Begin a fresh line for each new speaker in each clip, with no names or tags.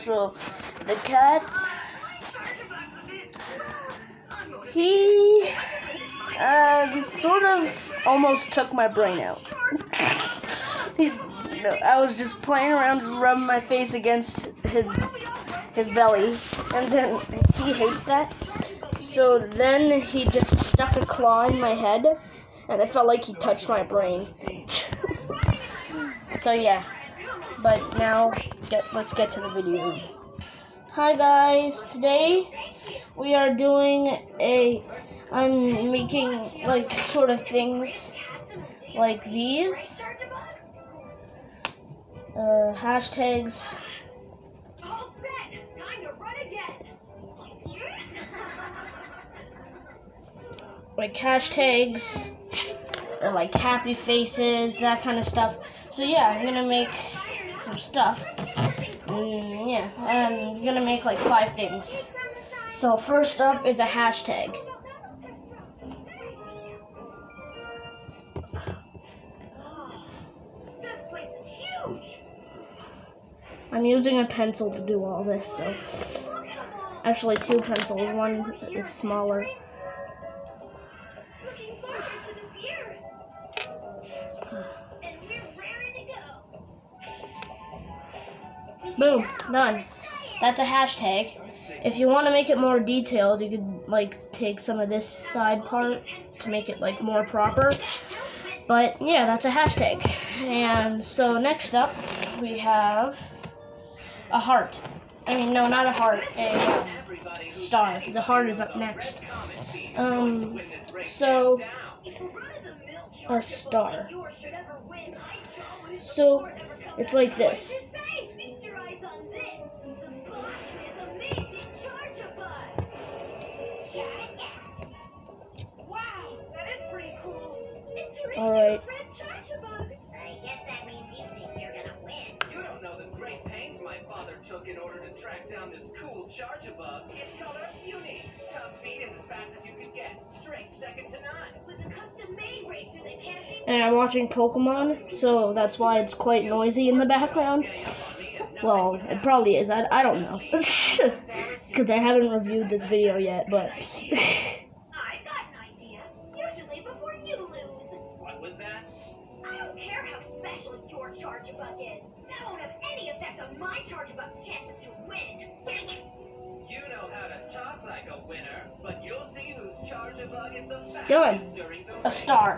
So the cat, he sort of almost took my brain out. I was just playing around, just rubbing my face against his belly, and then he hates that. So then he just stuck a claw in my head, and it felt like he touched my brain. So yeah, but now let's get to the video. Hi guys, today we are I'm making like sort of things like these. Hashtags. Like hashtags, or like happy faces, that kind of stuff. So yeah, I'm gonna make some stuff. Yeah, I'm gonna make like 5 things. So first up is a hashtag.
This place is huge.
I'm using a pencil to do all this, so actually 2 pencils, one is smaller.
Looking forward to this year. And we're raring to go.
Boom, done. That's a hashtag. If you want to make it more detailed, you could like take some of this side part to make it like more proper. But yeah, that's a hashtag. And so next up, we have a heart. I mean, no, not a heart, a star. The heart is up next. So a star. So it's like this. Alright.
I guess that means you think you're gonna win.
You don't know the great pains my father took in order to track down this cool Charge-a-Bug. Its color, unique. Top speed is as fast as you can get. Strength, second to none.
With a custom-made racer that can't be...
And I'm watching Pokemon, so that's why it's quite noisy in the background. Well, it probably is. I don't know. Because I haven't reviewed this video yet, but...
I got an idea. Usually before you lose.
What was that?
I don't care how special your Charge-a-Bug is. That won't have any effect on my Charge-a-Bug's chances to win. Dang it!
You know how to talk like a winner, but you'll see whose Charge-a-Bug is the
Good.
fastest during the
A star.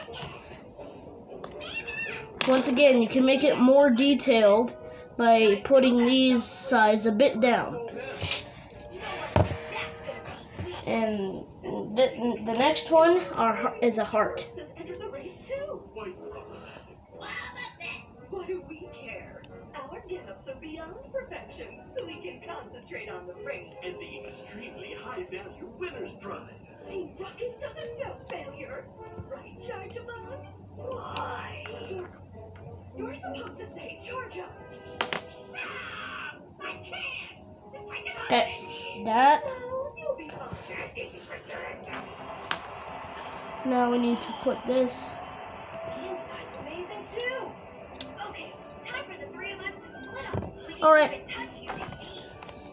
Once again, you can make it more detailed by putting these sides a bit down. And the next one is a heart.
Enter the race too. Why do we care? Our get-ups are beyond perfection, so we can concentrate on the race.
And the extremely high-value winner's prize.
Team Rocket doesn't know failure. Right, Charge-a-Bug? Why? You're supposed to say Charge-up. I can't. It's like an
That.
No, you'll be fine.
Now we need to put this.
The inside's amazing too. Okay, time for the 3 of us to split up. We can
All right.
keep in touch using E.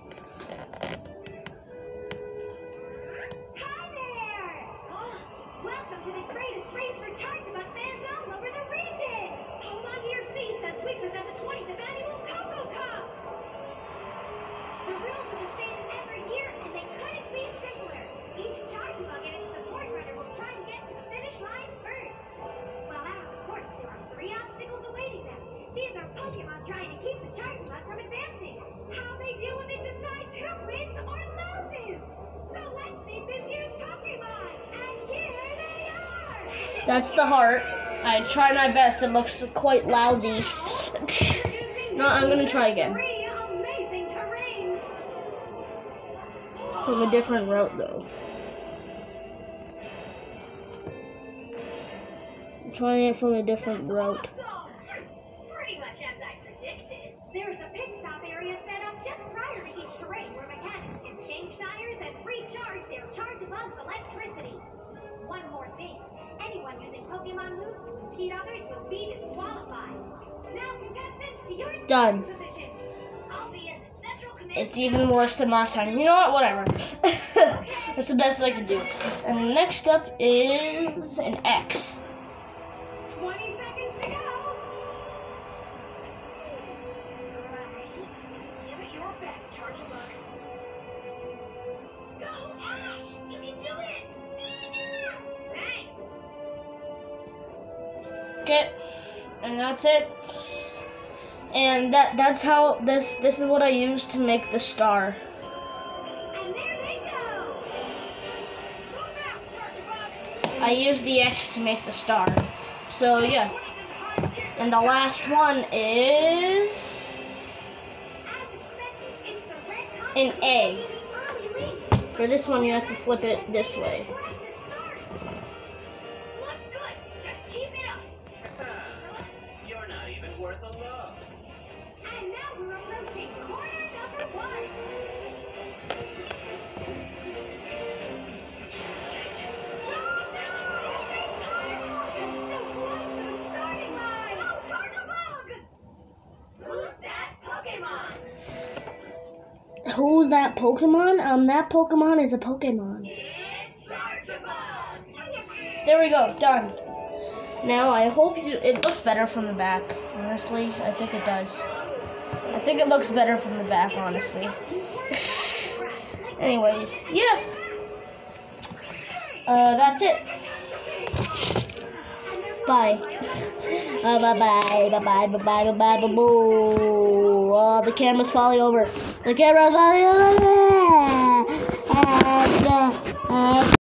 Hi there! Welcome to the greatest race for Charge-a-Bug fans all over the region. Hold on to your seats as we present the 25th annual Coco Cup. The rules are the same every year, and they couldn't be simpler. Each Charge-a-Bug and its support runner will try and get to the finish line first. Well, out of course, there are 3 obstacles awaiting them. These are Pokemon trying to keep the Charge-a-Bug from advancing. How they do when it decides who wins or loses. So let's meet this year's Pokemon. And here they are.
That's the heart. I tried my best. It looks quite lousy. No, I'm gonna try again.
3 amazing terrains.
From a different route, though. I'm trying it from a different route.
Awesome. Pretty much as I predicted. There's a pit stop area set up just prior to each terrain where mechanics can change tires and recharge their Charge-a-Bug's electricity. One more thing. Anyone using Pokemon moves to impede others will be disqualified. Now, contestants, to your
Done.
starting positions. I'll be in the central
it's even worse than last time. You know what? Whatever. That's the best I can do. And next up is an X.
20 seconds to go. Give it your best, Charge-a-Bug. Go, Ash! You can do it! Thanks!
Okay, and that's it. And that's how this is what I use to make the star.
And there they go! Move out, Charge-a-Bug!
I use the X to make the star. So yeah. And the last one is
As expected, it's the red
an A.
early lead.
For this one, you have to flip it this way.
Looks good. Just keep it up.
You're not even worth a look.
And now we're approaching corner number 1. So close to the starting line. Oh, Charge-a-Bug! Who's that Pokemon?
Who's that Pokemon? That Pokemon is a Pokemon.
It's Charge-a-Bug!
There we go, done. Now I hope it looks better from the back. Honestly, I think it does. I think it looks better from the back, honestly. Anyways, yeah. That's it. Bye. Bye. Oh, the camera's falling over. The camera's falling over.